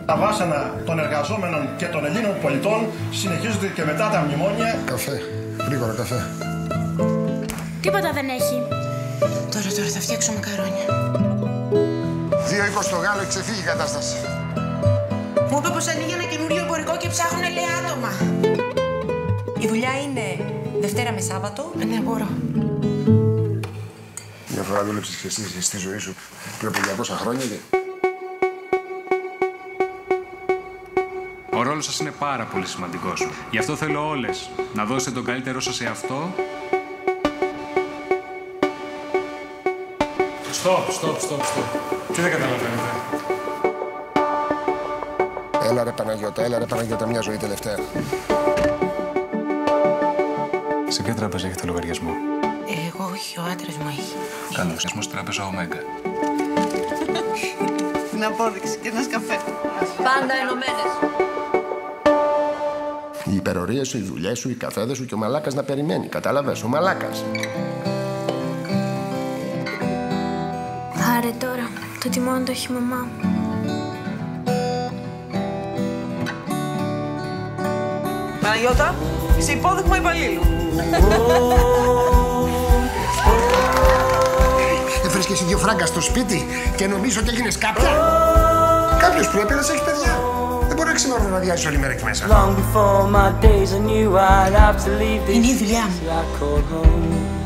Τα βάσανα των εργαζόμενων και των Ελλήνων πολιτών συνεχίζονται και μετά τα μνημόνια. Καφέ. Γρήγορα καφέ. Τίποτα δεν έχει. Τώρα θα φτιάξω μακαρόνια. 2,20 το γάλο, έχει ξεφύγει η κατάσταση. Μου είπε πως ανοίγει ένα καινούριο εμπορικό και ψάχνουν, λέει, άτομα. Η δουλειά είναι Δευτέρα με Σάββατο. Ναι, μπορώ. Μια φορά δούλεψες και εσύ στη ζωή σου πριν από 200 χρόνια και... Ο ρόλος σας είναι πάρα πολύ σημαντικός. Γι' αυτό θέλω όλες να δώσετε τον καλύτερό σας σε αυτό. Στοπ. Τι δεν καταλαβαίνετε. Έλα ρε Παναγιώτα, μια ζωή τελευταία. Σε ποια τράπεζα έχετε λογαριασμό? Εγώ όχι, ο άντρας μου έχει. Καλώς, έσμω στη τράπεζα Ωμέγκα. Την απόδειξη και ένας καφέ. Πάντα ενωμένες. Οι υπερορίες σου, οι δουλειές σου, οι καφέδες σου και ο μαλάκας να περιμένει. Κατάλαβες, ο μαλάκας. Άρε τώρα, το τιμόνι το έχει η μαμά μου. Παναγιώτα, είσαι υπόδειγμα υπαλλήλου. Έφερες και εσύ 2 φράγκα στο σπίτι και νομίζω ότι έγινες κάποια. Κάποιος πρέπει να σε έχει παιδιά. Δεν μπορεί να ξημερώνει να διάζει όλη μέρα εκεί μέσα. Είναι η δουλειά μου.